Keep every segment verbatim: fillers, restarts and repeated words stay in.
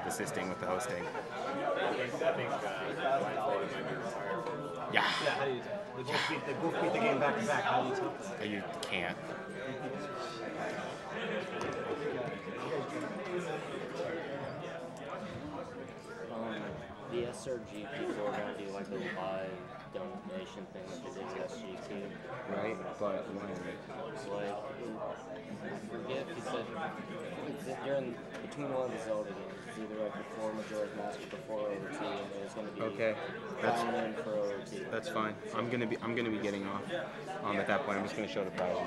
assisting with the hosting. I think, I think uh, Blindfolded might be required. Yeah. Yeah, how do you they both beat, they both beat the game back to back. How do you tell that? You can't. Um, the S R G people are going to do like the live donation thing that they did to S G T. Right, but when? Like, I forget if he said it's during between one of the Zelda games. It's either like before Majora's Mask or before O T, and there's going to be Okay, that's in for O T. that's fine. I'm gonna be I'm gonna be getting off. Um, at that point, I'm just gonna show the prizes.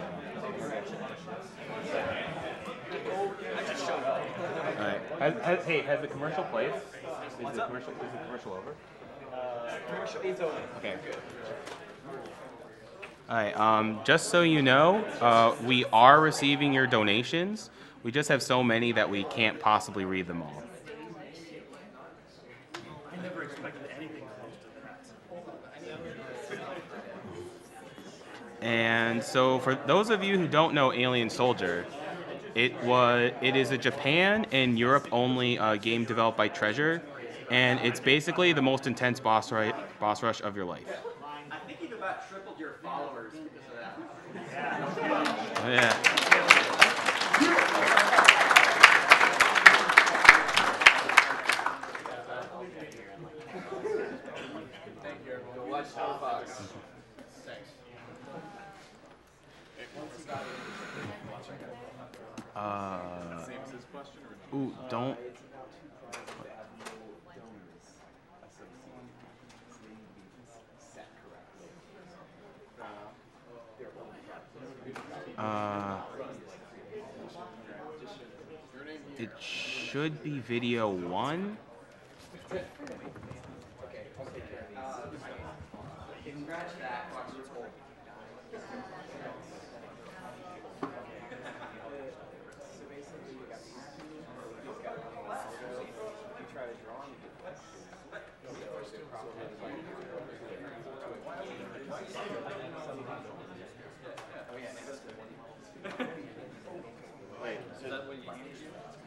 All right. Has, has, hey, has the commercial played? Is the commercial, is the commercial over? Uh, commercial, it's over. Okay. All right. Um, just so you know, uh, we are receiving your donations. We just have so many that we can't possibly read them all. I never expected anything close to that. And so, for those of you who don't know Alien Soldier, it was it is a Japan and Europe only uh, game developed by Treasure, and it's basically the most intense boss rush boss rush of your life. I think you've about tripled your followers because of that. Oh, yeah. Thank you, everyone. Watch Starbucks. Thanks. Uh, ooh, don't. Uh, it should be video one. Scratch that. Watch your hole. So basically, you got these two. He's got one. You try to draw and you get this. Oh yeah, that's good. Wait, is that what you use?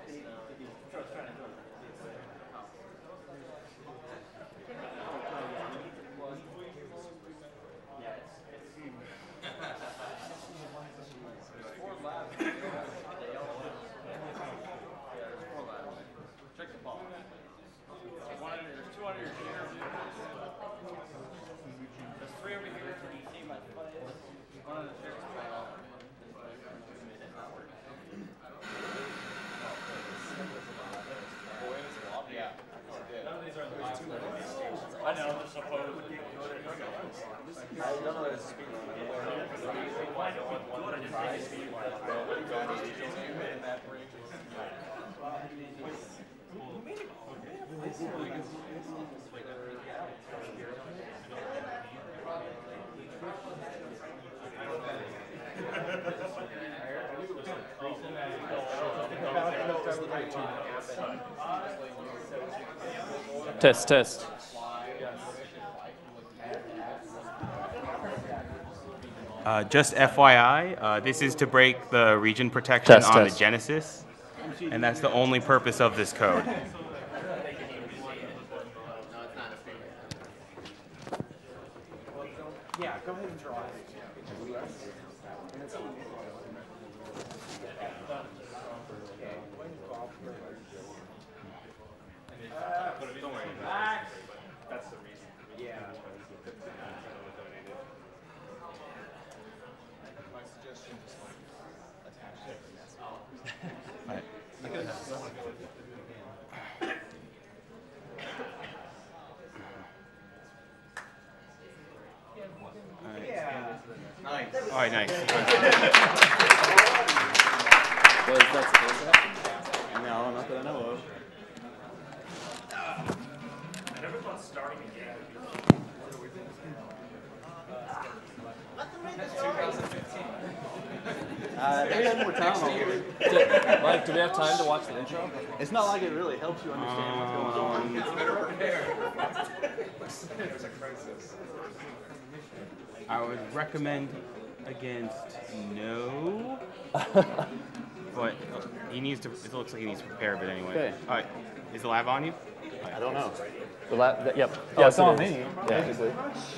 Check the ball. There's two under your chair. There's three over here. Can you see my foot? One on the chair. Yeah. None of these are in the last two. I know, they're supposed to be. I don't know what it's speed run. I know what it is. Speed run. In that range. Who made it? Test, test. Uh, just F Y I, uh, this is to break the region protection Test, on test. the Genesis, and that's the only purpose of this code. Yeah, go ahead and draw it. Don't worry about it. That's the reason. Yeah. My suggestion is like attach it. Right. Yeah. Nice. All right, nice. Was that supposed to happen? No, not that I know of. I never thought starting again. twenty fifteen. Uh, they had more time on it. Mike, do we have time to watch the intro? It's not like it really helps you understand what's going on. It's better prepared. There's a crisis. I would recommend against no, but he needs to. It looks like he needs to prepare a bit anyway. Okay. All right. Is the lab on you? I don't know. The la th yep. Oh, Yes, it's on it is. me, Yeah. basically.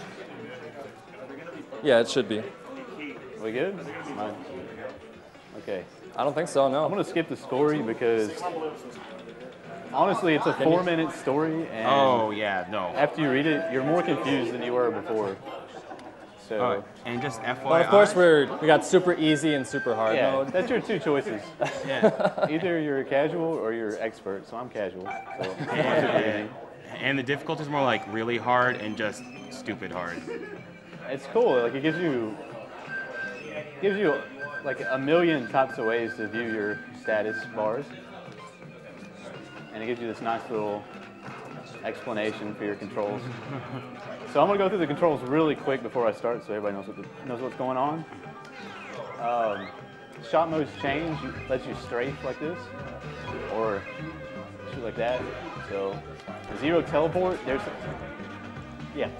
Yeah, it should be. We good? Mine. Okay. I don't think so. No. I'm gonna skip the story because honestly, it's a four-minute story, and Oh yeah, no. after you read it, you're more confused than you were before. So, Alright, and just F Y I. Well, of course, we're we got super easy and super hard yeah, mode. that's your two choices. Yeah. Either you're a casual or you're expert. So I'm casual. So I'm super easy. And the difficulty is more like really hard and just stupid hard. It's cool. Like it gives you gives you like a million types of ways to view your status bars, and it gives you this nice little explanation for your controls. So I'm gonna go through the controls really quick before I start, so everybody knows what the, knows what's going on. Um, shot modes change. Lets you strafe like this, or shoot like that. So zero teleport. There's yeah.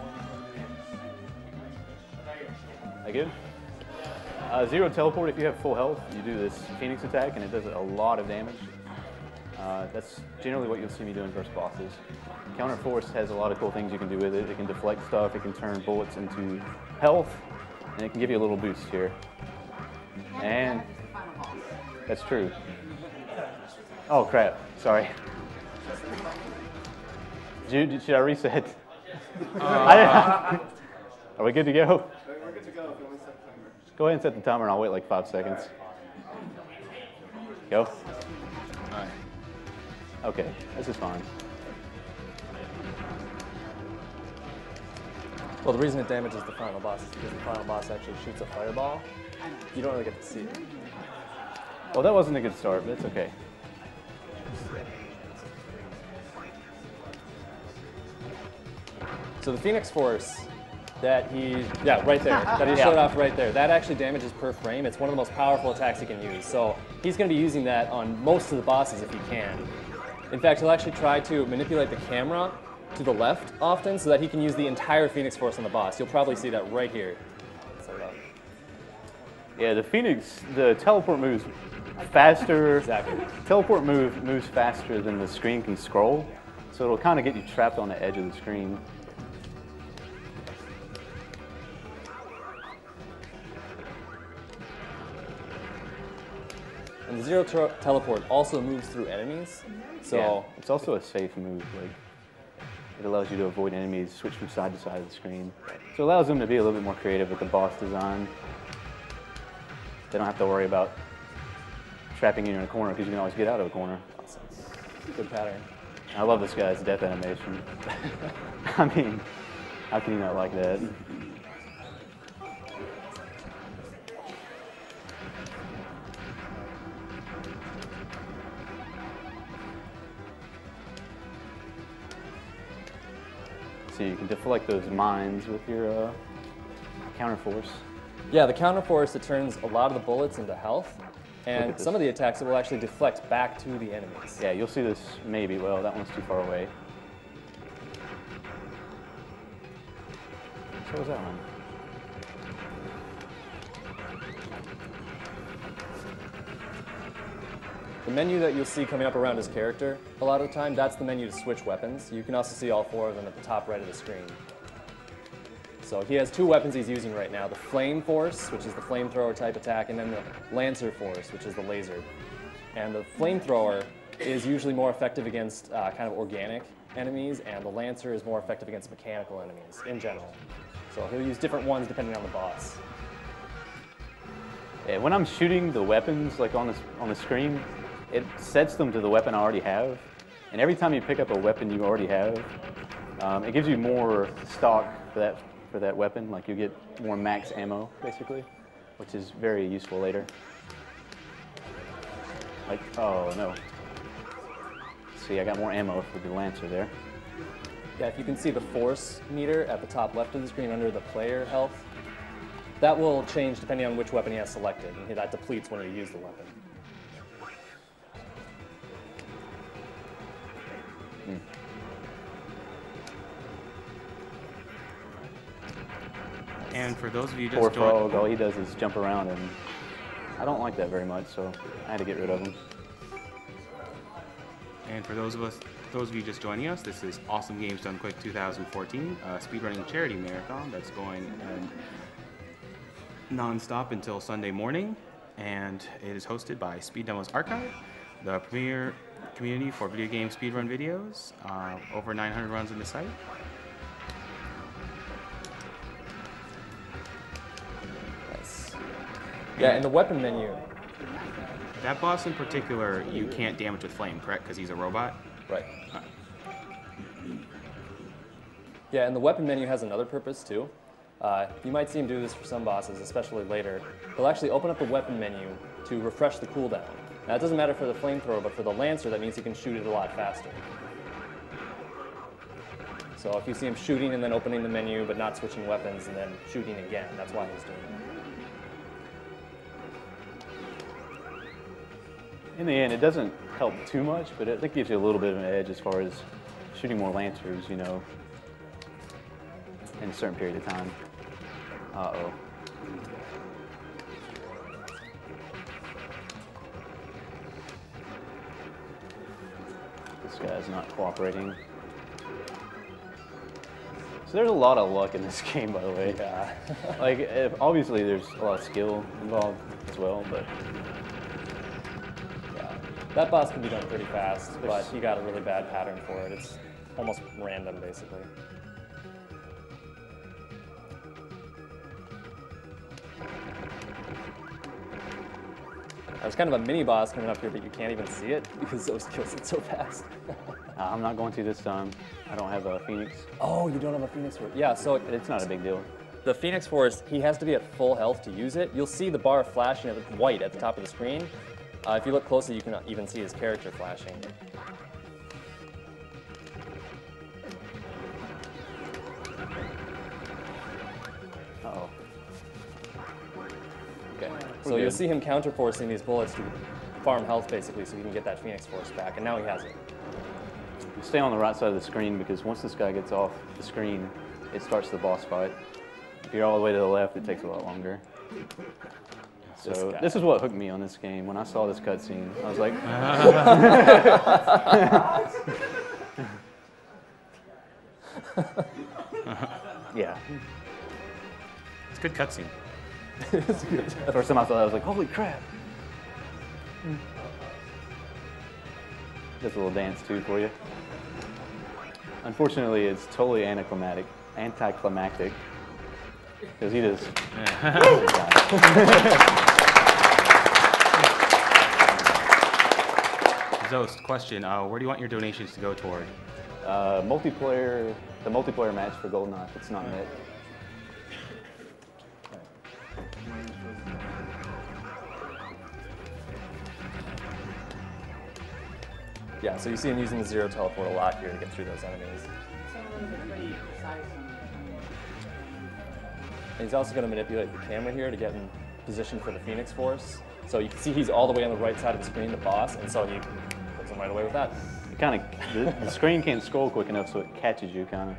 I good? Uh, zero teleport, if you have full health, you do this Phoenix attack and it does a lot of damage. Uh, that's generally what you'll see me doing versus bosses. Counter Force has a lot of cool things you can do with it. It can deflect stuff, it can turn bullets into health, and it can give you a little boost here. And that's true. Oh crap, sorry. Jude, should I reset? Uh, I, are we good to go? We're good to go if you only set the timer. Go ahead and set the timer and I'll wait like five seconds. Go. Alright. Okay, this is fine. Well, the reason it damages the final boss is because the final boss actually shoots a fireball. You don't really get to see it. Well, that wasn't a good start, but it's okay. So the Phoenix Force that he, yeah, right there, that he Yeah. showed off right there, that actually damages per frame. It's one of the most powerful attacks he can use. So he's going to be using that on most of the bosses if he can. In fact, he'll actually try to manipulate the camera to the left often so that he can use the entire Phoenix Force on the boss. You'll probably see that right here. Set it up. Yeah, the Phoenix, the teleport moves faster. Exactly. Teleport move moves faster than the screen can scroll, so it'll kind of get you trapped on the edge of the screen. And the Zero Te- Teleport also moves through enemies. So Yeah, it's also a safe move. Like it allows you to avoid enemies, switch from side to side of the screen. So it allows them to be a little bit more creative with the boss design. They don't have to worry about trapping you in a corner because you can always get out of a corner. awesome. Good pattern. I love this guy's death animation. I mean, how can you not like that? So you can deflect those mines with your uh, counter force. Yeah, the counter force, it turns a lot of the bullets into health, and this. some of the attacks it will actually deflect back to the enemies. Yeah, you'll see this maybe. Well, that one's too far away. So was that one? The menu that you'll see coming up around his character, a lot of the time, that's the menu to switch weapons. You can also see all four of them at the top right of the screen. So he has two weapons he's using right now, the Flame Force, which is the flamethrower type attack, and then the Lancer Force, which is the laser. And the Flamethrower is usually more effective against uh, kind of organic enemies, and the Lancer is more effective against mechanical enemies in general. So he'll use different ones depending on the boss. Yeah, when I'm shooting the weapons like on the, on the screen, it sets them to the weapon I already have. And every time you pick up a weapon you already have, um, it gives you more stock for that, for that weapon. Like you get more max ammo, basically, which is very useful later. Like, oh no. See, I got more ammo for the Lancer there. Yeah, if you can see the force meter at the top left of the screen under the player health, that will change depending on which weapon he has selected, and that depletes when you use the weapon. And for those of you Poor just don't, frog, all he does is jump around, and I don't like that very much, so I had to get rid of him. And for those of us, those of you just joining us, this is Awesome Games Done Quick two thousand fourteen, a speedrunning charity marathon that's going um, non-stop until Sunday morning, and it is hosted by Speed Demos Archive, the premier community for video game speedrun videos. Uh, over nine hundred runs on the site. Nice. Yeah, in the weapon menu. That boss in particular, you can't damage with flame, correct? Because he's a robot. Right. Yeah, and the weapon menu has another purpose too. Uh, you might see him do this for some bosses, especially later. He'll actually open up the weapon menu to refresh the cooldown. Now, it doesn't matter for the flamethrower, but for the Lancer, that means he can shoot it a lot faster. So if you see him shooting and then opening the menu, but not switching weapons, and then shooting again, that's why he's doing it. In the end, it doesn't help too much, but it, it gives you a little bit of an edge as far as shooting more Lancers, you know, in a certain period of time. Uh-oh. This guy's not cooperating. So there's a lot of luck in this game, by the way. Yeah. Like, if, obviously there's a lot of skill involved as well, but Yeah. That boss can be done pretty fast, but he got a really bad pattern for it. It's almost random, basically. There's kind of a mini boss coming up here, but you can't even see it because those kills it so fast. uh, I'm not going to this time. I don't have a Phoenix, Oh, you don't have a Phoenix Force. Yeah, so but it's not a big deal. the Phoenix Force, he has to be at full health to use it. You'll see the bar flashing at the white at the top of the screen. Uh, if you look closely, you can even see his character flashing. Uh-oh. Okay. We're So you'll good. see him counterforcing these bullets to farm health, basically, so he can get that Phoenix Force back, and now he has it. Stay on the right side of the screen because once this guy gets off the screen, it starts the boss fight. If you're all the way to the left, it takes a lot longer. So This guy. this is what hooked me on this game. When I saw this cutscene, I was like, yeah. It's a good cutscene. The first time I saw that, I was like, holy crap. Just a little dance too for you. Unfortunately, it's totally anticlimactic, anticlimactic, because he just. Zost, question, uh, where do you want your donations to go toward? Uh, multiplayer, the multiplayer match for GoldenEye, if it's not met. Yeah, so you see him using the zero teleport a lot here to get through those enemies. And he's also going to manipulate the camera here to get in position for the Phoenix Force. So you can see he's all the way on the right side of the screen, the boss, and so he puts him right away with that. Kind of, the, the screen can't scroll quick enough, so it catches you, kind of.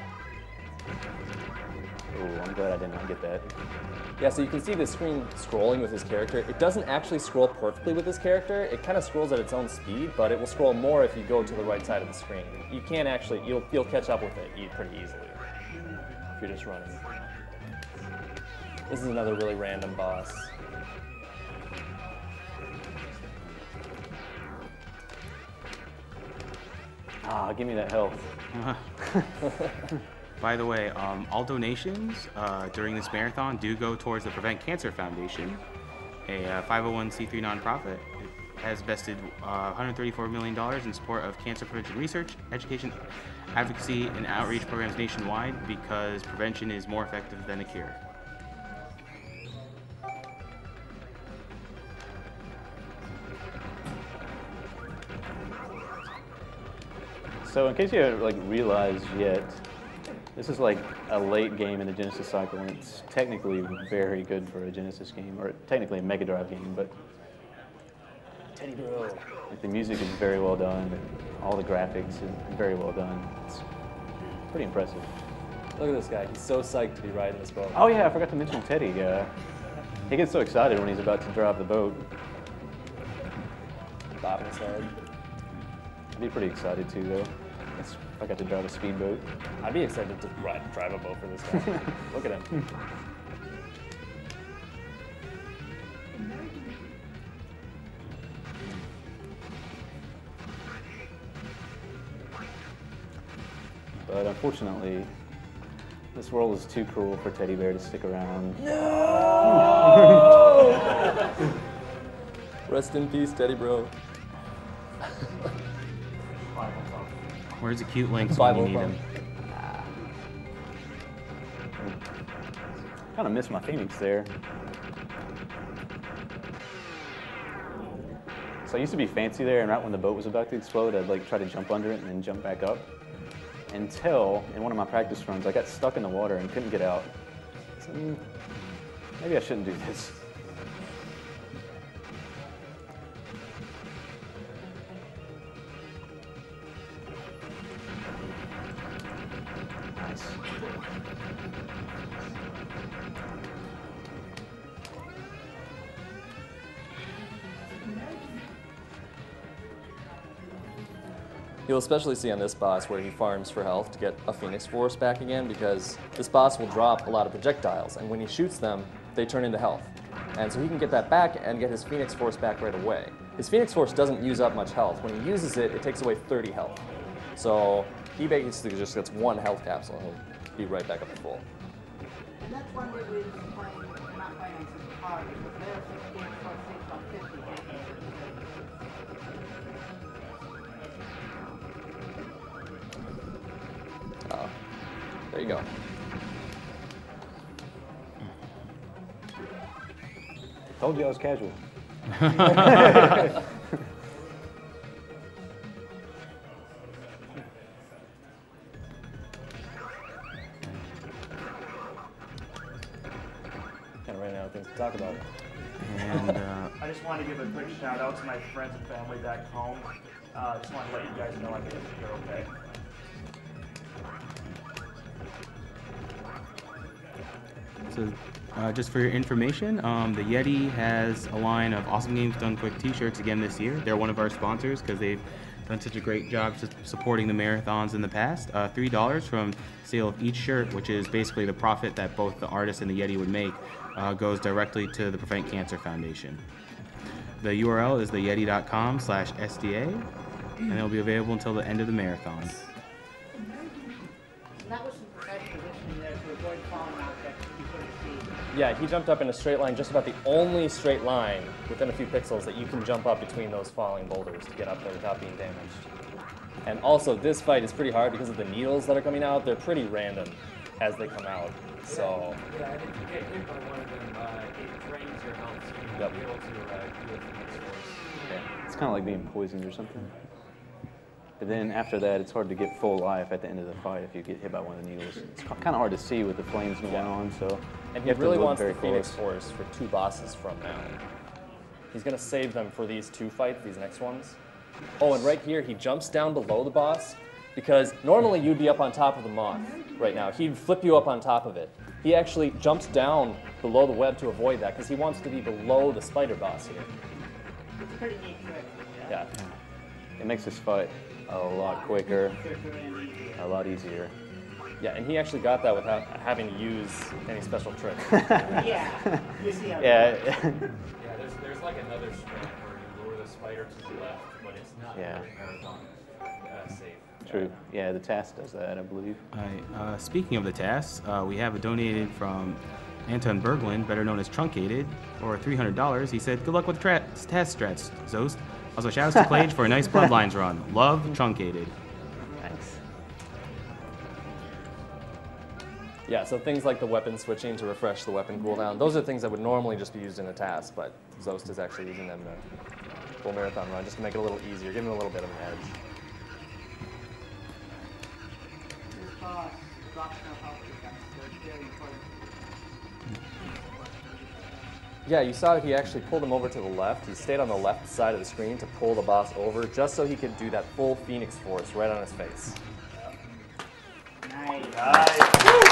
Oh, I'm glad I did not get that. Yeah, so you can see the screen scrolling with his character. It doesn't actually scroll perfectly with his character. It kind of scrolls at its own speed, but it will scroll more if you go to the right side of the screen. You can't actually, you'll, you'll catch up with it e- pretty easily if you're just running. This is another really random boss. Ah, give me that health. By the way, um, all donations uh, during this marathon do go towards the Prevent Cancer Foundation, a uh, five oh one c three nonprofit. It has invested uh, one hundred thirty-four million dollars in support of cancer prevention research, education, advocacy, and outreach programs nationwide because prevention is more effective than a cure. So in case you haven't like realized yet, this is like a late game in the Genesis cycle, and it's technically very good for a Genesis game, or technically a Mega Drive game, but Teddy Bro. like, the music is very well done, and all the graphics is very well done. It's pretty impressive. Look at this guy. He's so psyched to be riding this boat. Oh yeah, I forgot to mention Teddy. Uh, he gets so excited when he's about to drive the boat. Bobbing his head. I'd be pretty excited too, though. If I got to drive a speedboat. I'd be excited to ride, drive a boat for this guy. Look at him. But unfortunately, this world is too cruel for Teddy Bear to stick around. Rest in peace, Teddy bro. Where's the cute Lynx when Bible you need thumb. him? Kind of miss my Phoenix there. So I used to be fancy there, and right when the boat was about to explode, I'd like try to jump under it and then jump back up. Until, in one of my practice runs, I got stuck in the water and couldn't get out. So, mm, maybe I shouldn't do this. Nice. You'll especially see on this boss where he farms for health to get a Phoenix Force back again, because this boss will drop a lot of projectiles, and when he shoots them, they turn into health. And so he can get that back and get his Phoenix Force back right away. His Phoenix Force doesn't use up much health. When he uses it, it takes away thirty health. So he basically just gets one health capsule and he'll be right back up to full. And that's one of the reasons why we're not playing super hard, because they're sixteen for six on fifty. Uh, there you go. Told you I was casual. Kind of ran out of things to talk about. And uh, I just wanted to give a quick shout out to my friends and family back home. Uh, just wanted to let you guys know I think they're okay. So, uh, just for your information, um, the Yeti has a line of Awesome Games Done Quick t-shirts again this year. They're one of our sponsors because they've done such a great job su- supporting the marathons in the past. Uh, three dollars from sale of each shirt, which is basically the profit that both the artist and the Yeti would make, uh, goes directly to the Prevent Cancer Foundation. The U R L is theyeti.com slash SDA, and it'll be available until the end of the marathon. And that was some precise positioning there to avoid falling out that you couldn't see. Yeah, he jumped up in a straight line, just about the only straight line within a few pixels that you can jump up between those falling boulders to get up there without being damaged. And also, this fight is pretty hard because of the needles that are coming out. They're pretty random as they come out. So, Yeah, and if you get hit by one of them, uh, it drains your health, so you Yep. won't be able to uh, do a Phoenix Force. Yeah, it's kind of like being poisoned or something. But then after that, it's hard to get full life at the end of the fight if you get hit by one of the needles. It's kind of hard to see with the flames going on, so and you he have to really look wants the very Phoenix close. Force for two bosses from now. He's gonna save them for these two fights, these next ones. Oh, and right here, he jumps down below the boss, because normally you'd be up on top of the moth right now. He'd flip you up on top of it. He actually jumps down below the web to avoid that, because he wants to be below the spider boss here. It's a pretty neat trick. Yeah. It makes this fight a lot quicker, Quicker and easier. a lot easier. Yeah, and he actually got that without having to use any special trick. Yeah, you see how Yeah, Yeah, there's, there's like another strand where you lure the spider to the left, but it's not Yeah. really marathon uh, safe. true. Yeah, the task does that, I believe. All right, uh, speaking of the tasks, uh, we have a donated from Anton Berglund, better known as Truncated, for three hundred dollars. He said, good luck with the tra- task strats, Zost. Also, shout out to Plage for a nice Bloodlines run. Love, Truncated. Thanks. Yeah, so things like the weapon switching to refresh the weapon cooldown, those are things that would normally just be used in a task, but Zost is actually using them to full marathon run just to make it a little easier, give him a little bit of an edge. this boss drops no health defense, so it's very important. Yeah, you saw that he actually pulled him over to the left. He stayed on the left side of the screen to pull the boss over just so he could do that full Phoenix Force right on his face. Nice.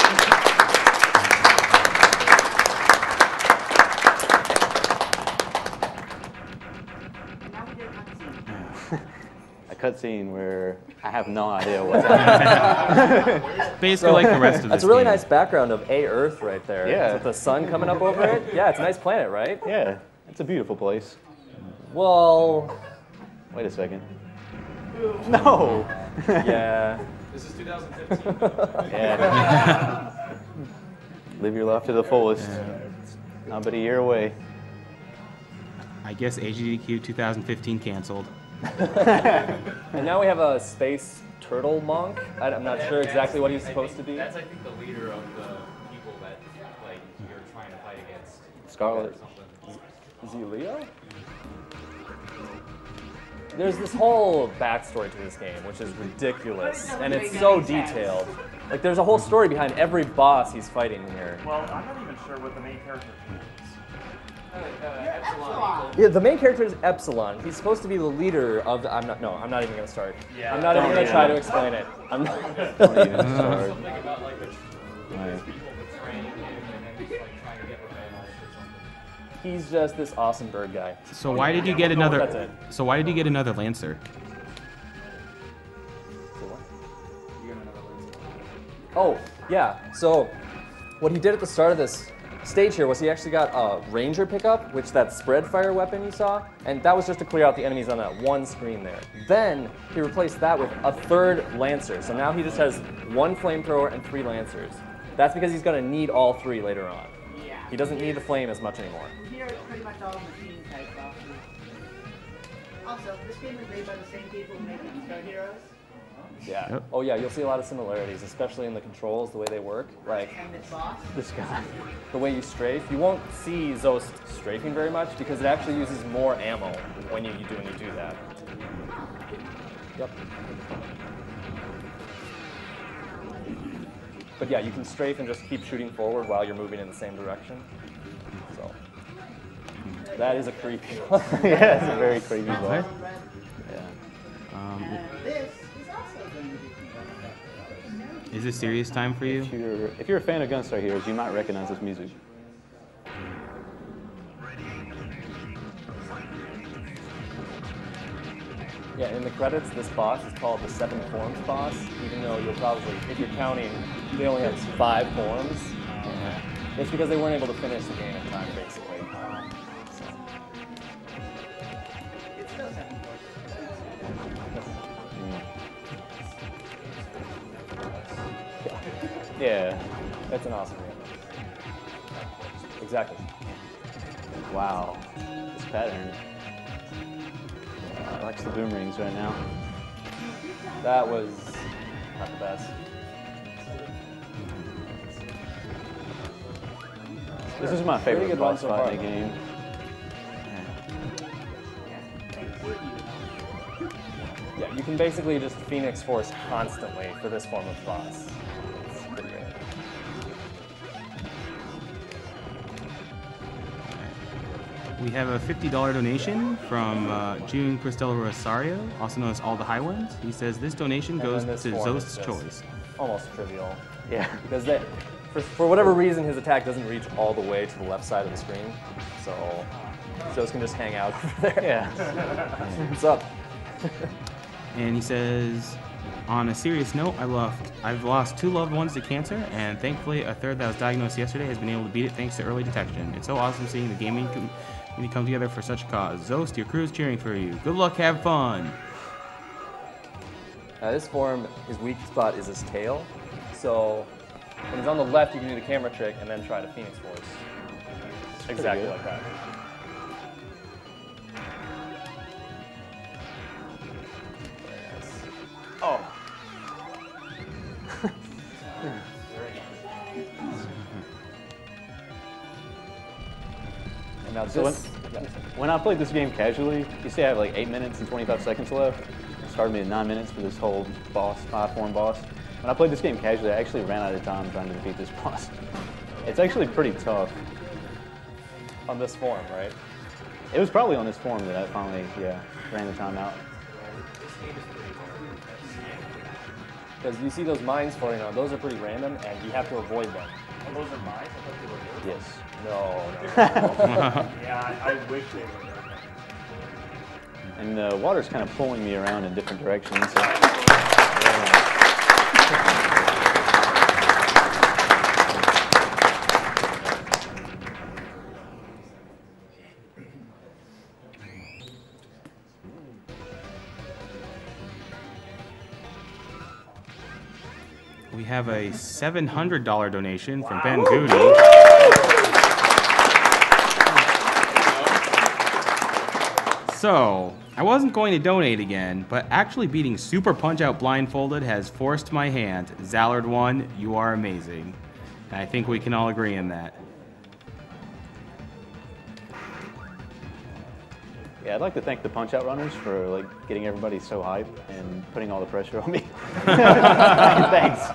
And now we get a cutscene. I cutscene where I have no idea what's happening. Basically, like the rest of this That's a really game. nice background of A Earth right there. Yeah. With the sun coming up over it. Yeah, it's a nice planet, right? Yeah, it's a beautiful place. Well, Wait a second. No. yeah. This is two thousand fifteen. Yeah. Live your life to the fullest. Not but a year away. I guess A G D Q twenty fifteen canceled. And now we have a space turtle monk. I, I'm not sure exactly what he's supposed to be. That's, I think, the leader of the people that like you're trying to fight against. Scarlet. Or something. Is he Leo? There's this whole backstory to this game, which is ridiculous, and it's so detailed. Like, there's a whole story behind every boss he's fighting here. Well, I'm not even sure what the main character is. Yeah, the main character is Epsilon. He's supposed to be the leader of the. I'm not. No, I'm not even gonna start. Yeah. I'm not even Don't gonna even. try to explain it. I'm not. Don't even start. Something about like the tr- Right. people betraying him and then he's like trying to get revenge or something. He's just this awesome bird guy. So why did you get That's another? it. So why did you get another Lancer? Oh, yeah. So what he did at the start of this stage here was he actually got a Ranger pickup, which that spread fire weapon you saw, and that was just to clear out the enemies on that one screen there. Then he replaced that with a third Lancer. So now he just has one flamethrower and three Lancers. That's because he's going to need all three later on. Yeah. He doesn't need the flame as much anymore. Here it's pretty much all machine type bosses. Also, this game was made by the same people who make Guitar Heroes. Yeah. Yep. Oh yeah, you'll see a lot of similarities, especially in the controls, the way they work. Like And this boss. This guy. the way you strafe. You won't see Zost strafing very much because it actually uses more ammo when you, you do when you do that. Yep. But yeah, you can strafe and just keep shooting forward while you're moving in the same direction. So that is a creepy one. Yeah, it's a very creepy boss. What? Yeah. Um, And this is also going to be controlled. is this serious time for you? If you're, if you're a fan of Gunstar Heroes, you might recognize this music. Yeah, in the credits, this boss is called the Seven Forms boss, even though you'll probably, if you're counting, they only have five forms. It's because they weren't able to finish the game in time, basically. So. It's still seven forms. Yeah. That's an awesome game. Exactly. Wow. This pattern. I like the boomerangs right now. That was not the best. This is my Pretty favorite good one boss so fight far, in the though. game. Yeah, you can basically just Phoenix Force constantly for this form of boss. It's pretty great. We have a fifty dollar donation from uh, June Cristela Rosario, also known as All the High Ones. He says this donation And goes then this to form is Zost's just choice. Almost trivial. Yeah. Because they, for, for whatever reason, his attack doesn't reach all the way to the left side of the screen. So Zost can just hang out over there. Yeah. What's up? And he says, on a serious note, I lost, I've lost two loved ones to cancer, and thankfully a third that was diagnosed yesterday has been able to beat it thanks to early detection. It's so awesome seeing the gaming community come together for such a cause. Zost, your crew is cheering for you. Good luck, have fun. Now this form, his weak spot is his tail. So when he's on the left, you can do the camera trick and then try to Phoenix Force. Exactly good. like that. Very nice. Oh. And now So this, yeah. When I played this game casually, you see I have like eight minutes and twenty-five seconds left. It started me at nine minutes for this whole boss, five form boss. When I played this game casually, I actually ran out of time trying to defeat this boss. It's actually pretty tough. on this form, right? It was probably on this form that I finally, yeah, ran the time out. Because you see those mines floating around, those are pretty random, and you have to avoid them. Oh, those are mine? I thought they were yours. Yes. No, no. Yeah, I, I wish they were. And the water's kind of pulling me around in different directions. So. We have a seven hundred dollar donation from Ben Goody. So, I wasn't going to donate again, but actually beating Super Punch-Out blindfolded has forced my hand. Zallard one, you are amazing. And I think we can all agree on that. Yeah, I'd like to thank the Punch-Out runners for like getting everybody so hyped and putting all the pressure on me. Thanks.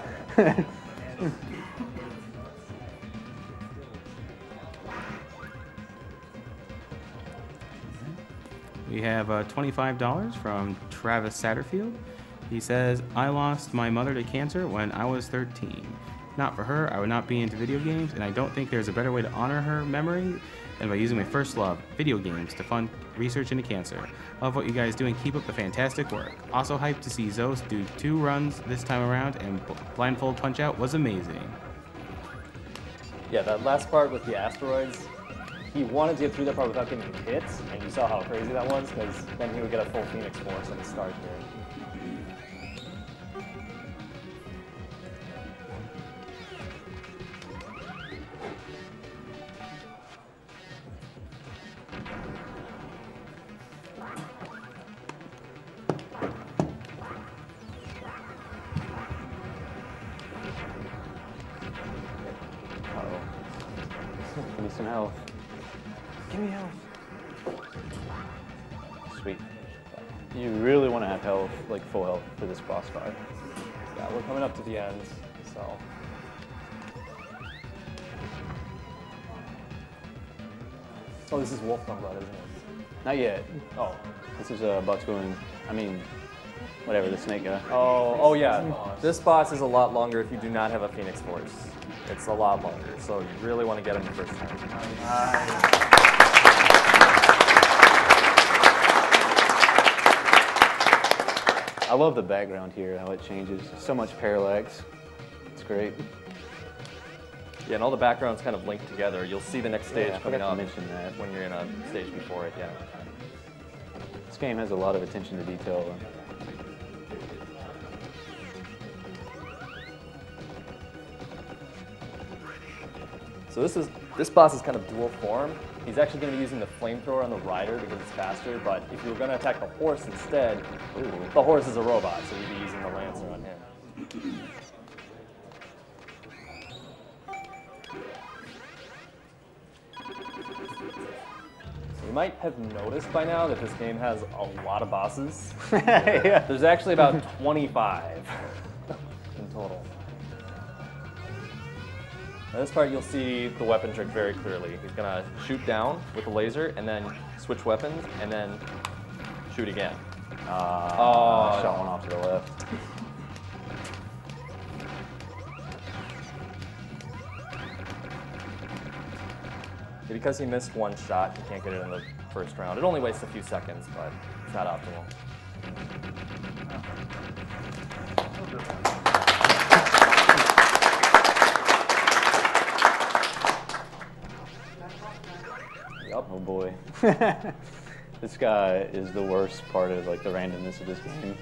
We have uh, twenty-five dollars from Travis Satterfield. He says, I lost my mother to cancer when I was thirteen. Not for her, I would not be into video games, and I don't think there's a better way to honor her memory than by using my first love, video games, to fund research into cancer. Love what you guys do and keep up the fantastic work. Also hyped to see Zos do two runs this time around, and Blindfold Punch-Out was amazing. Yeah, that last part with the asteroids, he wanted to get through that part without getting hit, and you saw how crazy that was, because then he would get a full Phoenix Force at the start here. Give me some health. Give me health. Sweet. You really want to have health, like full health, for this boss fight. Yeah, we're coming up to the end, so. Oh, this is Wolfram Blood, isn't it? Not yet. Oh. This is uh, Batuan. I mean, whatever, the snake guy. Oh, oh yeah. This boss is a lot longer if you do not have a Phoenix Force. It's a lot longer, so you really want to get him the first time. I love the background here, how it changes. So much parallax. It's great. Yeah, and all the backgrounds kind of linked together. You'll see the next stage Yeah, I coming forgot to up mention that. when you're in a stage before it, yeah. This game has a lot of attention to detail. So this is this boss is kind of dual form. He's actually going to be using the flamethrower on the rider because it's faster, but if you were going to attack the horse instead, ooh, the horse is a robot, so you'd be using the lancer on him. So you might have noticed by now that this game has a lot of bosses. Yeah. There's actually about twenty-five in total. Now this part, you'll see the weapon trick very clearly. He's gonna shoot down with a laser, and then switch weapons, and then shoot again. Uh, Oh. Shot one off to the left. Because he missed one shot, he can't get it in the first round. It only wastes a few seconds, but it's not optimal. Yup. Oh boy. This guy is the worst part of like the randomness of this game.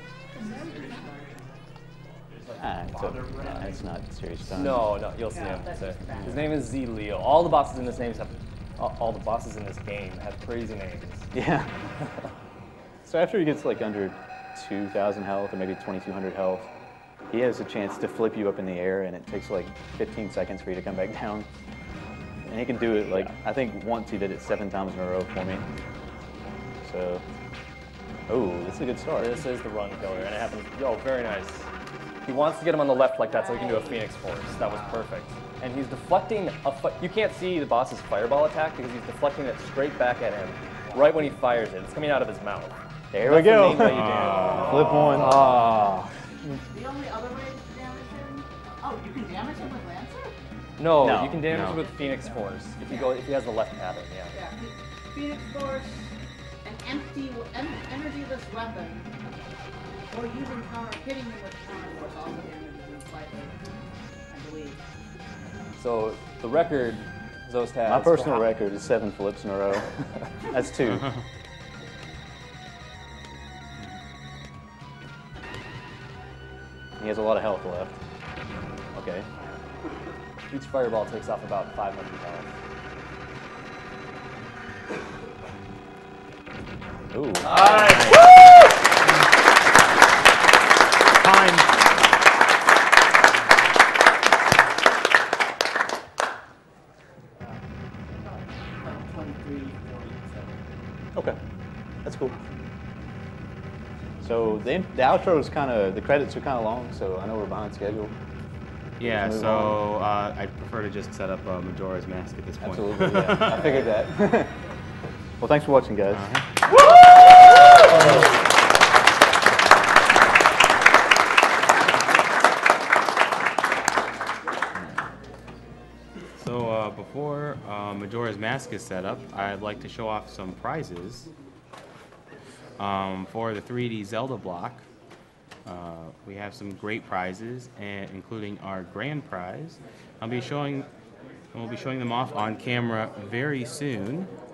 Ah, it's, a, yeah, it's not serious fun. No, no, you'll see him. So, his name is Z Leo. All the bosses in this game have all all the bosses in this game have crazy names. Yeah. So after he gets like under two thousand health or maybe twenty-two hundred health, he has a chance to flip you up in the air, and it takes like fifteen seconds for you to come back down. And he can do it like, I think once he did it seven times in a row for me. So, oh, this is a good start. This is the run killer, and it happens. Yo, very nice. He wants to get him on the left like that so he can do a Phoenix Force. That was perfect. And he's deflecting a fi you can't see the boss's fireball attack because he's deflecting it straight back at him right when he fires it. It's coming out of his mouth. There That's we go. the main way you do it. Flip one. Ah. The only other way to damage him? Oh, you can damage him with Lancer? No, No, you can damage no. him with Phoenix Force if you go if he has the left pattern. Yeah. Yeah. Phoenix Force and empty, em energyless weapon, or using counter, hitting him with counter force also damages him slightly, I believe. So the record Zost has. My personal for- record is seven flips in a row. That's two. He has a lot of health left. Okay. Each fireball takes off about five hundred health. Ooh. Time. twenty-three, forty-seven. Okay. That's cool. So the, the outro is kind of, the credits are kind of long, so I know we're behind schedule. Yeah, Let's move so uh, I prefer to just set up uh, Majora's Mask at this point. Absolutely, yeah. I figured that. Well, thanks for watching, guys. So uh, before uh, Majora's Mask is set up, I'd like to show off some prizes um, for the three D Zelda block. Uh, we have some great prizes, and including our grand prize. I'll be showing, we'll be showing them off on camera very soon.